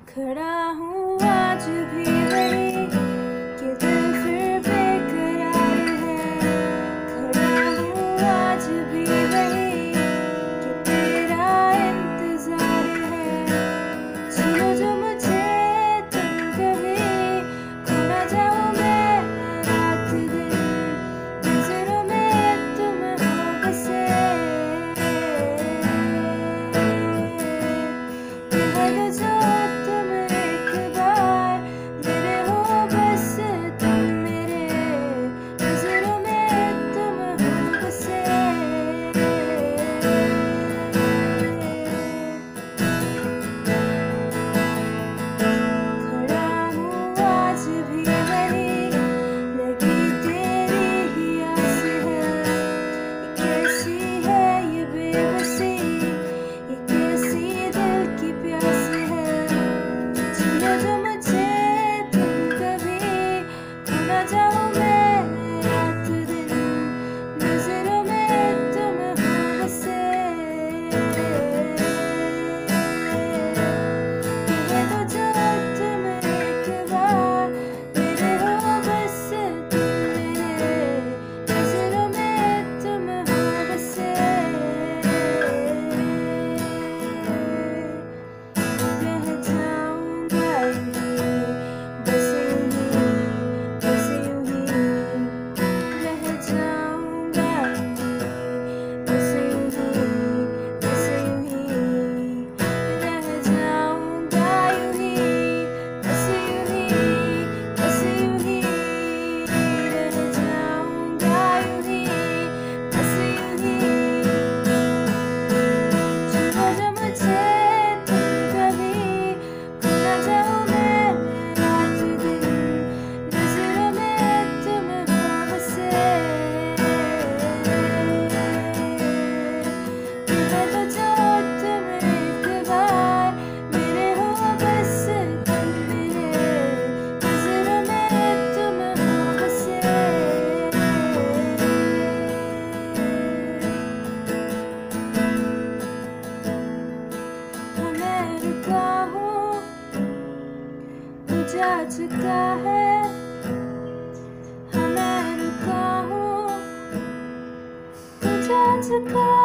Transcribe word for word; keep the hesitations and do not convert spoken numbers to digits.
खड़ा हूँ आज भी वही कि दिल फिर बेकरार है। खड़ा हूँ आज भी वही कि तेरा इंतजार है। सुनो जो मुझे तुम कभी खो ना जाओ मैं रात दिन नजरों में तुम हो बसे। कह दो जो जा चुका है, हाँ मैं रुका हूँ, तू जा चुका